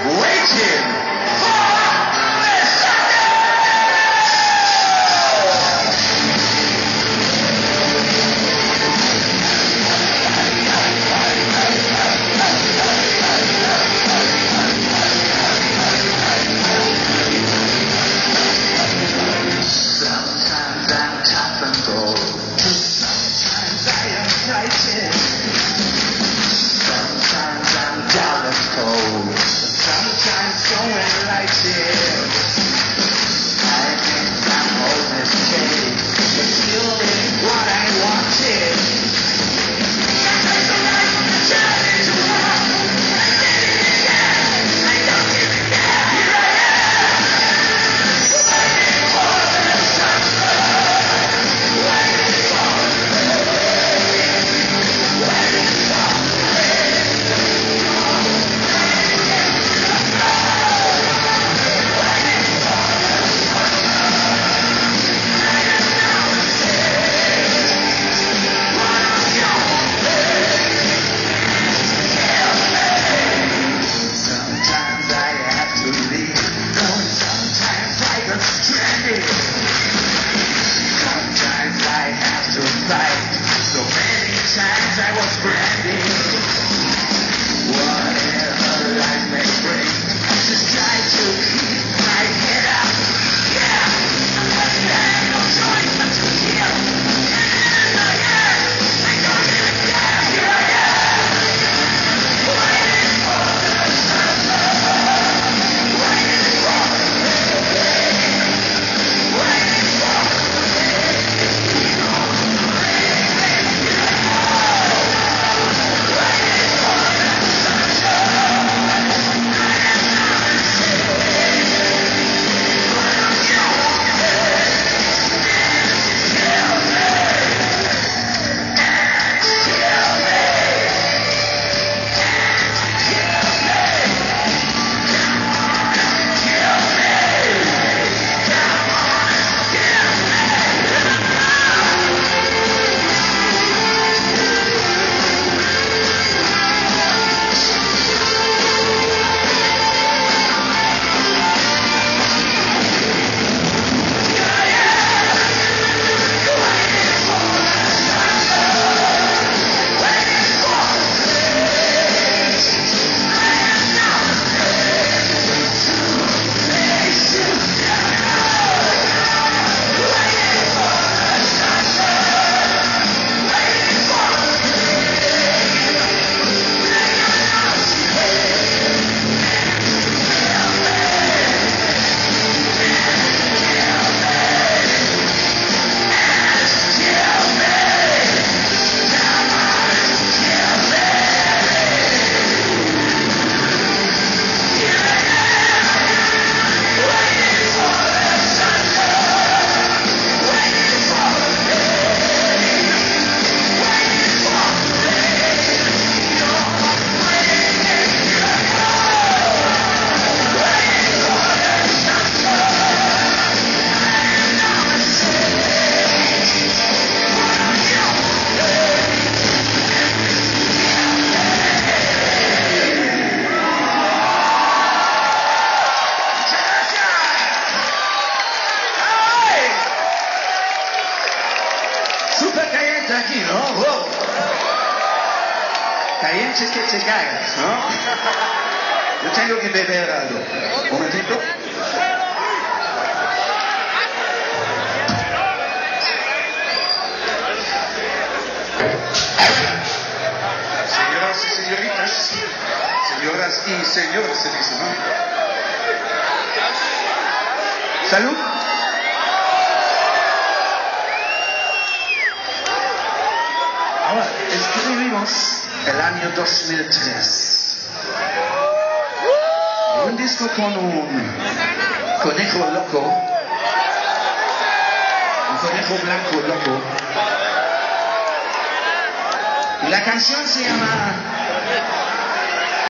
Waiting for the Sunday. Sometimes I'm tough and bold. Sometimes I am frightened. Sometimes I'm dull and cold. Sometimes so enlightened. I think I'm always steady. But still is what I wanted. Sometimes the light turns into wrong. I did it again. I don't even care. Here I am. Waiting for the sunset. Waiting for the rain. Waiting for the rain. Sometimes I have to leave. Sometimes I get stranded. Sometimes I have to fight. So many times I was branded. Whatever life may bring, I just try to keep my head up. Yeah, I have no choice but to heal. And again, I don't even care. Here I am, waiting for the sunset, waiting for the rain, waiting for the rain. You know the rain, you know, waiting for the sunshine. Súper caliente aquí, ¿no? Wow. Caliente que te cagas, ¿no? Yo tengo que beber algo. Un momentito. Señoras y señoritas, señoras y señores, se dice, ¿no? Salud. Ahora, escribimos el año 2003. Un disco con un conejo loco, un conejo blanco loco. Y la canción se llama